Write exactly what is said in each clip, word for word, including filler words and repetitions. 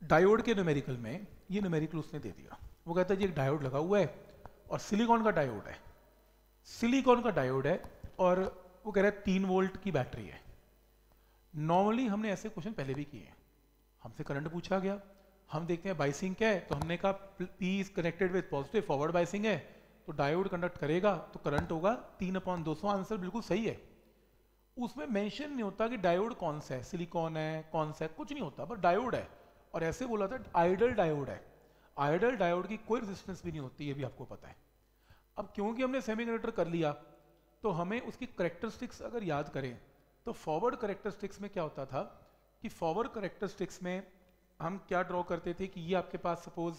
Diode के numerical में ये न्यूमेरिकल उसने दे दिया, वो कहता है जी एक डायोड लगा हुआ है और सिलिकॉन का डायोड है, सिलिकॉन का डायोड है और वो कह रहा है तीन वोल्ट की बैटरी है। नॉर्मली हमने ऐसे क्वेश्चन पहले भी किए हैं, हमसे करंट पूछा गया, हम देखते हैं बाइसिंग क्या है, तो हमने कहा P is connected with positive, forward biasing है तो डायोड कंडक्ट करेगा तो करंट होगा तीन अपॉन दो सौ, आंसर बिल्कुल सही है। उसमें मेंशन नहीं होता कि डायोड कौन सा है, सिलिकॉन है कौन सा है, कुछ नहीं होता, बस डायोड है। और ऐसे बोला था आइडल डायोड है, आइडल डायोड की कोई रेजिस्टेंस भी नहीं होती, ये भी आपको पता है। अब क्योंकि हमने सेमीकंडक्टर कर लिया तो हमें उसकी करेक्टरिस्टिक्स अगर याद करें तो फॉरवर्ड करेक्टरिस्टिक्स में क्या होता था कि फॉरवर्ड करेक्टरिस्टिक्स में हम क्या ड्रॉ करते थे कि ये आपके पास सपोज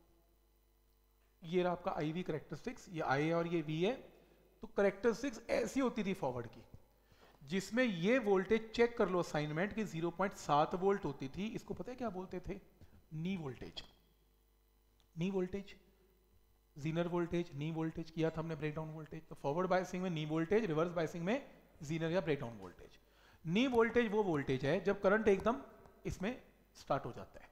ये रहा आपका आई वी करेक्टरिस्टिक्स, ये आई है और ये वी है, तो करेक्टरिस्टिक्स ऐसी होती थी फॉरवर्ड की जिसमें ये वोल्टेज चेक कर लो असाइनमेंट की ज़ीरो पॉइंट सेवन वोल्ट होती थी, इसको पता है क्या बोलते थे, knee voltage, knee voltage, zener voltage, knee voltage किया था हमने ब्रेकडाउन वोल्टेज, तो फॉरवर्ड बायसिंग में नी वोल्टेज, रिवर्स बायसिंग में जीनर या ब्रेकडाउन वोल्टेज। नी वोल्टेज वो वोल्टेज है जब करंट एकदम इसमें स्टार्ट हो जाता है।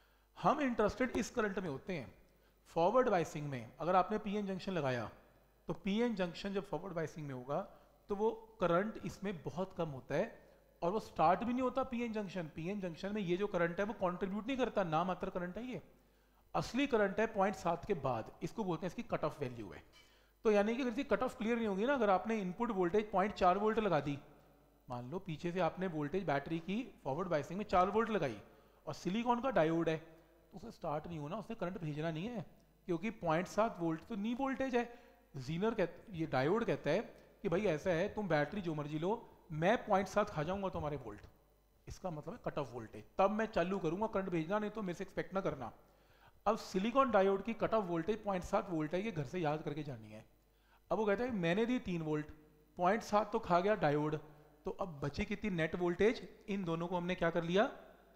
हम इंटरेस्टेड इस करंट में होते हैं। फॉरवर्ड बायसिंग में अगर आपने पीएन जंक्शन लगाया तो पीएन जंक्शन जब फॉरवर्ड बायसिंग में होगा तो वो करंट इसमें बहुत कम होता है और वो स्टार्ट भी नहीं होता पीएन जंक्शन। पीएन जंक्शन में ये जो करंट है वो कंट्रीब्यूट नहीं करता, ना मात्र करंट है ये, असली करंट है पॉइंट सात के बाद, इसको बोलते हैं इसकी कट ऑफ वैल्यू है। तो यानी कि अगर इसकी कट ऑफ क्लियर नहीं होगी ना, अगर आपने इनपुट वोल्टेज पॉइंट चार वोल्ट लगा दी, मान लो पीछे से आपने वोल्टेज बैटरी की फॉरवर्ड बायसिंग में चार वोल्ट लगाई और सिलिकॉन का डायोड है तो उसे स्टार्ट नहीं होना, उसने करंट भेजना नहीं है क्योंकि पॉइंट सात वोल्ट तो नी वोल्टेज है। जीनर कहते, ये डायोड कहता है कि भाई ऐसा है तुम बैटरी जो मर्जी लो, मैं पॉइंट सात खा जाऊंगा तुम्हारे वोल्ट, इसका मतलब है कट ऑफ वोल्टेज, तब मैं चालू करूंगा करंट भेजना, नहीं तो मेरे से एक्सपेक्ट ना करना। अब सिलिकॉन डायोड की कट ऑफ वोल्टेज पॉइंट सात वोल्ट है, ये घर से याद करके जानी है। अब वो कहता है मैंने दी तीन वोल्ट, पॉइंट सात तो खा गया डायोड, तो अब बची कितनी नेट वोल्टेज, इन दोनों को हमने क्या कर लिया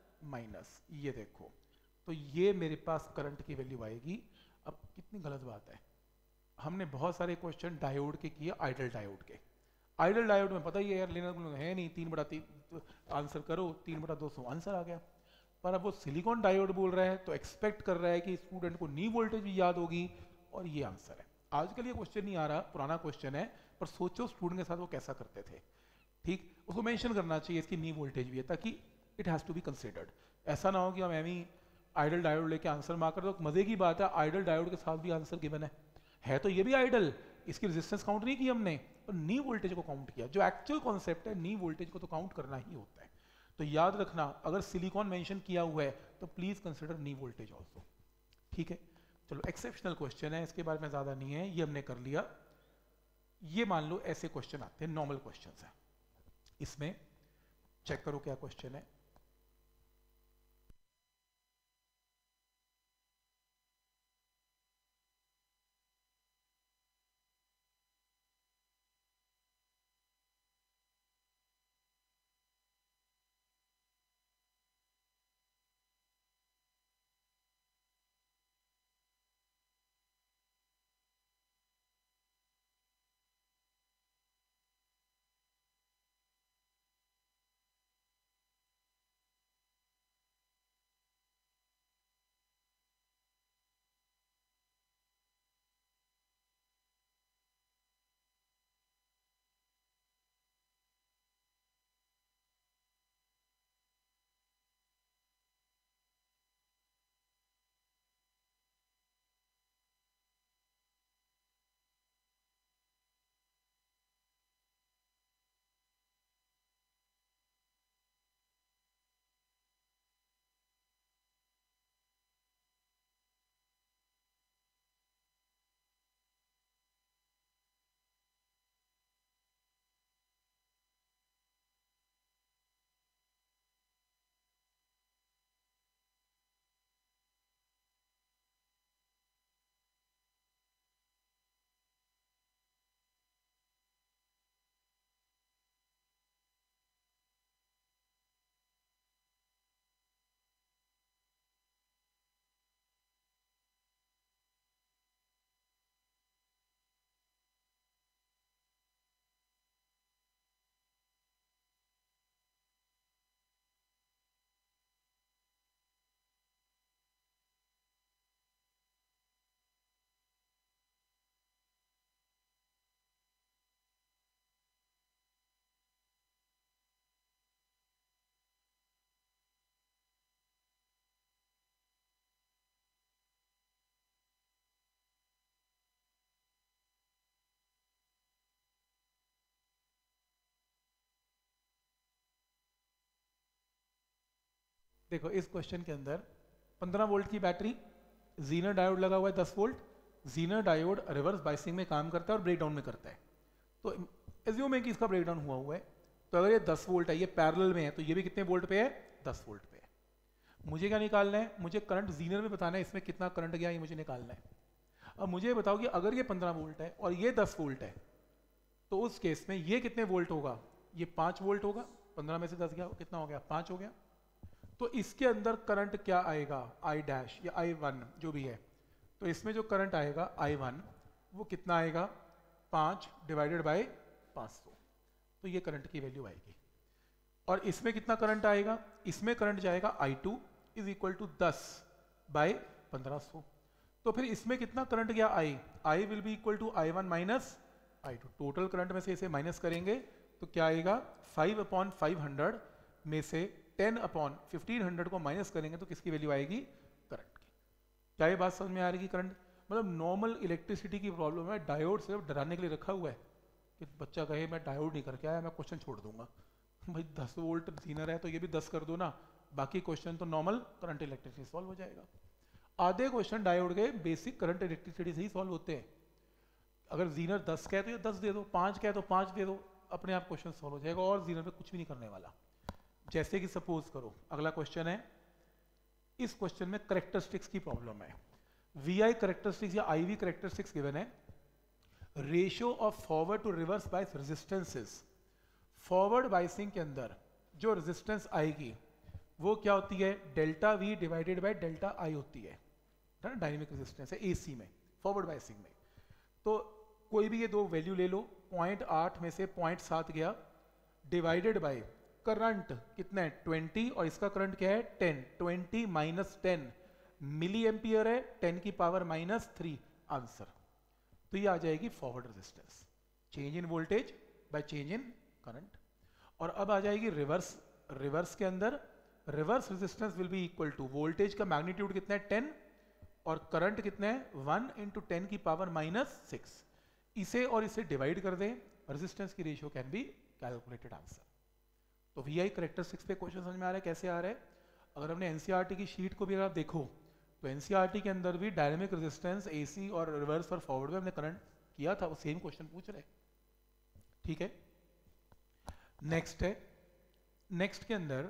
माइनस, ये देखो, तो ये मेरे पास करंट की वैल्यू आएगी। अब कितनी गलत बात है, हमने बहुत सारे क्वेश्चन डायोड के किए, आइडल डायोड के। आइडल डायोड में पता ही है यार, लेना है नहीं, तीन बटा तीन आंसर करो, तीन बटा दो सौ आंसर आ गया। पर अब वो सिलिकॉन डायोड बोल रहा है तो एक्सपेक्ट कर रहा है कि स्टूडेंट को नी वोल्टेज भी याद होगी और ये आंसर है। आजकल ये क्वेश्चन नहीं आ रहा, पुराना क्वेश्चन है, पर सोचो स्टूडेंट के साथ वो कैसा करते थे। ठीक, उसको मेंशन करना चाहिए इसकी नी वोल्टेज भी है ताकि it has to be considered. ऐसा ना हो कि हम एम ही आइडल डायोड लेके आंसर मार्क कर दो। मजे की बात है आइडल डायोड के साथ भी आंसर गिवन है, है तो ये भी आइडल, इसकी रेजिस्टेंस काउंट नहीं की हमने, और नी वोल्टेज को काउंट किया। जो एक्चुअल कॉन्सेप्ट है नी वोल्टेज को तो काउंट करना ही होता है। तो याद रखना अगर सिलिकॉन मेंशन किया हुआ है तो please consider knee voltage also. ठीक है, चलो एक्सेप्शनल क्वेश्चन है, इसके बारे में ज्यादा नहीं है, ये हमने कर लिया। ये मान लो ऐसे क्वेश्चन आते हैं, नॉर्मल क्वेश्चन है, इसमें चेक करो क्या क्वेश्चन है। देखो इस क्वेश्चन के अंदर पंद्रह वोल्ट की बैटरी, जीनर डायोड लगा हुआ है दस volt, zener diode reverse biasing में काम करता है और ब्रेकडाउन में करता है। तो एज्यूम है कि इसका ब्रेकडाउन हुआ हुआ है, तो अगर ये दस वोल्ट है, ये पैरेलल में है, तो ये भी कितने वोल्ट पे है, दस वोल्ट पे है। मुझे क्या निकालना है, मुझे करंट जीनर में बताना है, इसमें कितना करंट गया ये मुझे निकालना है। अब मुझे बताओ कि अगर ये पंद्रह वोल्ट है और ये दस वोल्ट है, तो उस केस में ये कितने वोल्ट होगा, ये पाँच वोल्ट होगा, पंद्रह में से दस गया कितना हो गया, पाँच हो गया। तो इसके अंदर करंट क्या आएगा, आई डैश या आई वन जो भी है, तो इसमें जो करंट आएगा आई वन वो कितना आएगा, पाँच डिवाइडेड बाय पाँच सौ, तो ये करंट की वैल्यू आएगी। और इसमें कितना करंट आएगा, इसमें करंट जाएगा I two is equal to दस बाय पंद्रह सौ। तो फिर इसमें कितना करंट गया, I I will be equal to I one minus I two. Total current में से इसे माइनस करेंगे तो क्या आएगा, फाइव अपॉन फाइव हंड्रेड में से टेन अपॉन फिफ्टीन हंड्रेड को माइनस करेंगे तो किसकी वैल्यू आएगी, करंट की। क्या ये बात समझ में आ रही है, करंट मतलब नॉर्मल इलेक्ट्रिसिटी की प्रॉब्लम है, डायोड सिर्फ डराने के लिए रखा हुआ है कि बच्चा कहे मैं डायोड नहीं करके आया, मैं क्वेश्चन छोड़ दूंगा। भाई दस वोल्ट जीनर है तो ये भी दस कर दो ना, बाकी क्वेश्चन तो नॉर्मल करंट इलेक्ट्रिसिटी सॉल्व हो जाएगा। आधे क्वेश्चन डायोड के बेसिक करंट इलेक्ट्रिसिटी से ही सॉल्व होते हैं। अगर जीनर दस का है तो ये दस दे दो, पाँच का है तो पाँच दे दो, अपने आप क्वेश्चन सॉल्व हो जाएगा और जीनर पे कुछ भी नहीं करने वाला। जैसे कि सपोज करो अगला क्वेश्चन है, इस क्वेश्चन में करेक्टरिस्टिक्स की प्रॉब्लम है। वी आई करेक्टरिस्टिक्स या आई वी करेक्टरिस्टिक्स गिवन है, ratio of forward to reverse bias resistances. Forward biasing के अंदर जो रेजिस्टेंस आएगी वो क्या होती है, delta V divided by delta I होती है, डायनेमिक रेजिस्टेंस है एसी में, फॉरवर्ड बाइसिंग में। तो कोई भी ये दो वैल्यू ले लो, पॉइंट आठ में से पॉइंट सात गया, डिवाइडेड बाय करंट कितना है ट्वेंटी, और इसका करंट क्या है ten, twenty minus ten milli ampere है, टेन की पावर माइनस थ्री आंसर। तो ये आ जाएगी forward resistance, change in voltage by change in current. और अब आ जाएगी रिवर्स, रिवर्स के अंदर reverse resistance will be equal to voltage का मैग्नीट्यूड कितना है टेन और करंट कितना है वन इंटू टेन की पावर माइनस सिक्स। इसे और इसे डिवाइड कर दें, रेजिस्टेंस की ratio can be calculated answer. तो वी आई करेक्टरिस्टिक्स पे क्वेश्चन समझ में आ रहा है कैसे आ रहा है। अगर हमने एनसीईआरटी की शीट को भी अगर आप देखो तो एनसीईआरटी के अंदर भी डायनेमिक रेजिस्टेंस एसी और रिवर्स और फॉरवर्ड में हमने करंट किया था, वो सेम क्वेश्चन पूछ रहे। ठीक है, नेक्स्ट है, नेक्स्ट के अंदर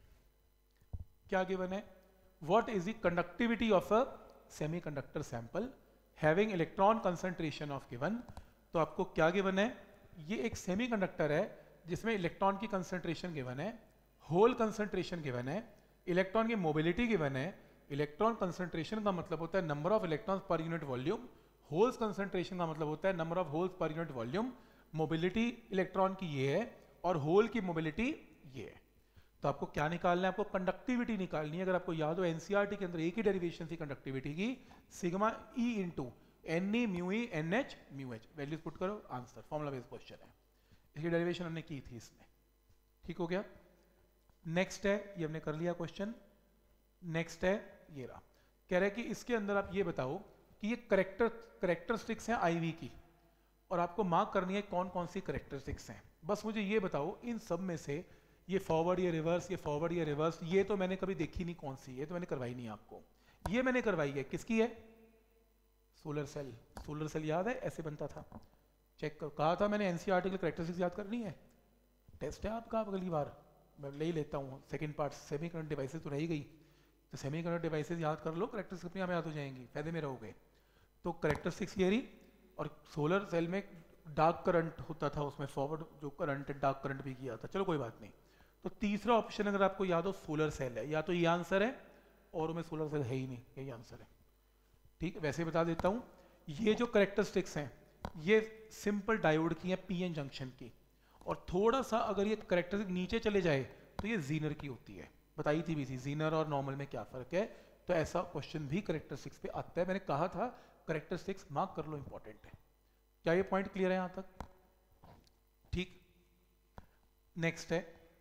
क्या गिवन है, what is the conductivity of a semiconductor sample having electron concentration of given. तो आपको क्या गिवन है, ये एक सेमीकंडक्टर है जिसमें इलेक्ट्रॉन की कंसंट्रेशन गिवन है, होल कंसंट्रेशन गिवन है, इलेक्ट्रॉन की मोबिलिटी गिवन है। इलेक्ट्रॉन कंसंट्रेशन का मतलब होता है number of electrons per unit volume, holes concentration का मतलब होता है number of holes per unit volume. Mobility electron की ये है और होल की मोबिलिटी ये है। तो आपको क्या निकालना है, आपको कंडक्टिविटी निकालनी है। अगर आपको याद हो एनसीईआरटी के अंदर एक ही डेरिवेशन थी कंडक्टिविटी की, sigma E into N E mu E N H mu H, values put करो आंसर, फॉर्मुला बेस्ड क्वेश्चन है, इसकी डेरिवेशन हमने की थी इसमें। ठीक हो गया, नेक्स्ट है, ये हमने कर लिया क्वेश्चन। नेक्स्ट है ये रहा, कह रहा है कि इसके अंदर आप ये बताओ कि ये करेक्टर करेक्टरिस्टिक्स हैं आईवी की, और आपको मार्क करनी है कौन कौन सी करेक्टरिस्टिक्स हैं। बस मुझे ये बताओ इन सब में से ये फॉरवर्ड, ये रिवर्स, ये फॉरवर्ड, ये रिवर्स, ये तो मैंने कभी देखी नहीं कौन सी, ये तो मैंने करवाई नहीं आपको। ये मैंने करवाई है, किसकी है, सोलर सेल। सोलर सेल याद है ऐसे बनता था, चेक कर, कहा था मैंने एनसीईआरटी की करेक्टरिस्टिक्स याद करनी है, टेस्ट है आपका अगली बार मैं ले ही लेता हूँ। सेकंड पार्ट सेमीकंडक्टर डिवाइसेस तो रह ही गई, तो सेमीकंडक्टर डिवाइसेस याद कर लो, करेक्टरिस्टिक्स अपने आप याद हो जाएंगी, फायदे में रहोगे। तो करेक्टरिस्टिक्स ये रही, और सोलर सेल में डार्क करंट होता था, उसमें फॉरवर्ड जो करंट डार्क करंट भी किया था, चलो कोई बात नहीं। तो तीसरा ऑप्शन अगर आपको याद हो सोलर सेल है, या तो ये आंसर है और उसमें सोलर सेल है ही नहीं, यही आंसर है। ठीक, वैसे बता देता हूँ, ये जो करेक्टरिस्टिक्स हैं ये सिंपल डायोड की है, पीएन जंक्शन की, और थोड़ा सा अगर ये करेक्टरिस्टिक नीचे चले जाए तो ये जीनर की होती है, बताई थी भी थी जीनर और नॉर्मल में क्या फर्क है। तो ऐसा क्वेश्चन भी करेक्टरिस्टिक्स पे आता है, मैंने कहा था करेक्टरिस्टिक्स मार्क कर लो, इंपॉर्टेंट है। क्या ये पॉइंट क्लियर है यहां तक? ठीक, नेक्स्ट है,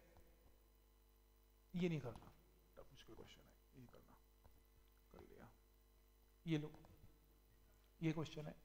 ये नहीं करना, मुश्किल क्वेश्चन है, ये करना, कर लिया। ये लो, ये क्वेश्चन है,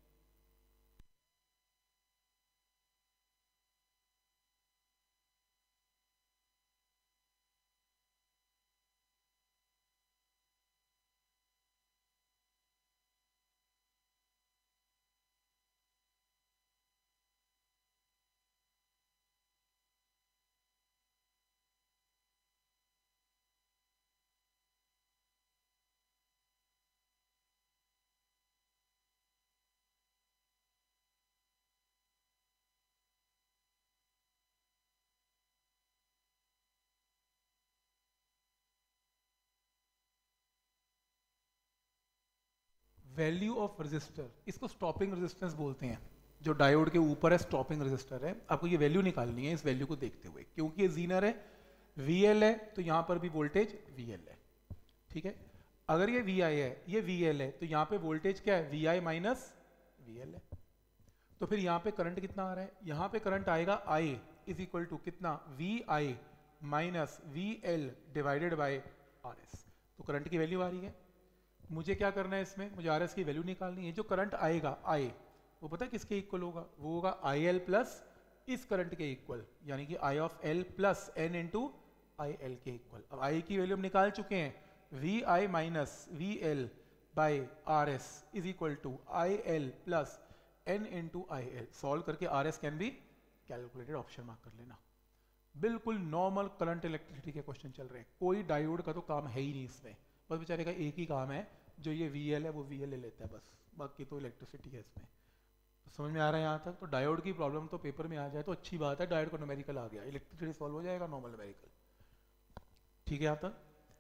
वैल्यू ऑफ रेजिस्टर, इसको स्टॉपिंग रेजिस्टेंस बोलते हैं, जो डायोड के ऊपर है स्टॉपिंग रेजिस्टर है। आपको ये वैल्यू निकालनी है इस वैल्यू को देखते हुए, क्योंकि ये जीनर है, वी एल है, तो यहाँ पर भी वोल्टेज वी एल है, ठीक है। अगर ये वी आई है, ये वी एल है, तो यहाँ पे वोल्टेज क्या है, V I minus V L है। तो फिर यहाँ पे करंट कितना आ रहा है, यहाँ पे करंट आएगा आई इज इक्वल टू कितना, V I minus V L divided by R S. तो करंट की वैल्यू आ रही है, मुझे क्या करना है इसमें, मुझे आर एस की वैल्यू निकालनी है। जो करंट आएगा आई, वो पता है किसके इक्वल होगा, वो होगा आई एल प्लस इस करंट के इक्वल, यानी कि I of L plus N into I L के इक्वल। अब आई की वैल्यू हम निकाल चुके हैं, V I minus V L by R S is equal to I L plus N into I L. Solve करके R S can be calculated, option mark कर लेना। बिल्कुल नॉर्मल करंट इलेक्ट्रिसिटी के क्वेश्चन चल रहे हैं, कोई डायोड का तो काम है ही नहीं इसमें, बस बेचारे का एक ही काम है, जो ये वी एल है वो वी एल ले लेता है बस, बाकी तो इलेक्ट्रिसिटी है इसमें। तो समझ में आ रहा है यहाँ तक। तो डायोड की प्रॉब्लम तो पेपर में आ जाए तो अच्छी बात है, डायोड का न्यूमेरिकल आ गया, इलेक्ट्रिसिटी सॉल्व हो जाएगा नॉर्मल न्यूमेरिकल, ठीक है। यहाँ तक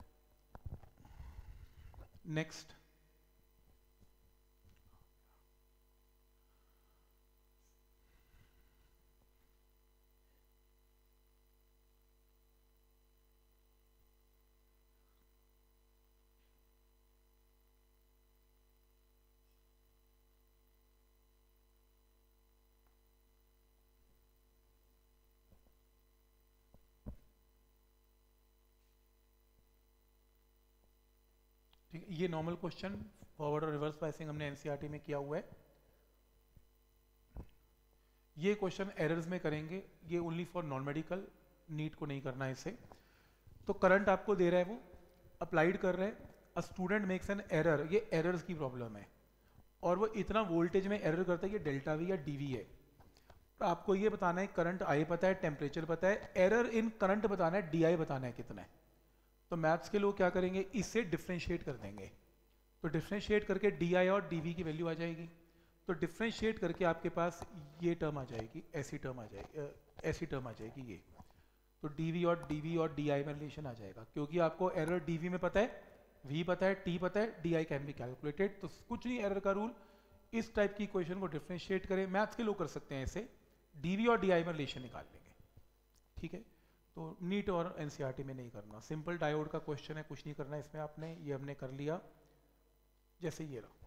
नेक्स्ट, ये नॉर्मल क्वेश्चन फॉरवर्ड और रिवर्स बायसिंग हमने एनसीईआरटी में किया हुआ है। ये क्वेश्चन एरर्स में करेंगे, ये only for non medical, NEET को नहीं करना है इसे। तो करंट आपको दे रहा है, वो अप्लाइड कर रहे हैं, a student makes an error, ये एरर्स की प्रॉब्लम है, और वो इतना वोल्टेज में एरर करता है कि डेल्टा वी या डीवी है। तो आपको ये बताना है करंट आई पता है, टेम्परेचर पता है, एरर इन करंट बताना है, डी आई बताना है कितना है। तो मैथ्स के लोग क्या करेंगे, इससे डिफ्रेंशिएट कर देंगे। तो डिफ्रेंशिएट करके डी आई और डी वी की वैल्यू आ जाएगी। तो डिफ्रेंशिएट करके आपके पास ये टर्म आ जाएगी, ऐसी टर्म आ जाएगी, ऐसी टर्म आ जाएगी ये। तो डी वी और डी वी और डी आई में रिलेशन आ जाएगा, क्योंकि आपको एरर डी वी में पता है, वी पता है, टी पता है, D I can be calculated. तो कुछ नहीं, एरर का रूल, इस टाइप की क्वेश्चन को डिफ्रेंशिएट करें, मैथ्स के लोग कर सकते हैं ऐसे, डी वी और डी आई में रिलेशन निकाल लेंगे, ठीक है। तो नीट और एनसीईआरटी में नहीं करना, सिंपल डायोड का क्वेश्चन है, कुछ नहीं करना इसमें आपने, ये हमने कर लिया। जैसे ये रहा,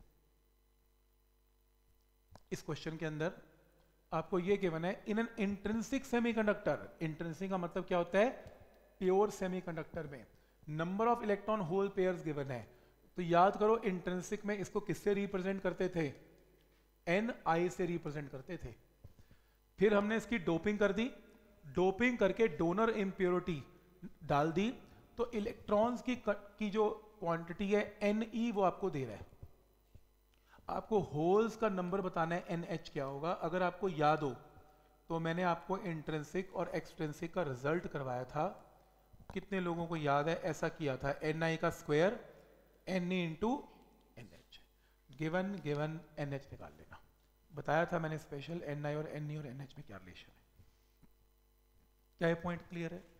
इस क्वेश्चन के अंदर आपको ये गिवन है, in an intrinsic semiconductor, intrinsic का मतलब क्या होता है, प्योर सेमीकंडक्टर में number of electron hole pairs given है। तो याद करो इंट्रिंसिक में इसको किससे रिप्रेजेंट करते थे, एन आई से रिप्रेजेंट करते थे। फिर हमने इसकी डोपिंग कर दी, डोपिंग करके डोनर इम्प्योरिटी डाल दी, तो इलेक्ट्रॉन्स की की जो क्वांटिटी है एन ई वो आपको दे रहा है। आपको होल्स का नंबर बताना है, एन एच क्या होगा। अगर आपको याद हो तो मैंने आपको इंट्रिंसिक और एक्सट्रिंसिक का रिजल्ट करवाया था, कितने लोगों को याद है, ऐसा किया था, एन आई का square N E into N H, given given N H निकाल लेना, बताया था मैंने स्पेशल, एन आई और एन ई और एन एच में क्या रिलेशन है। क्या ये पॉइंट क्लियर है?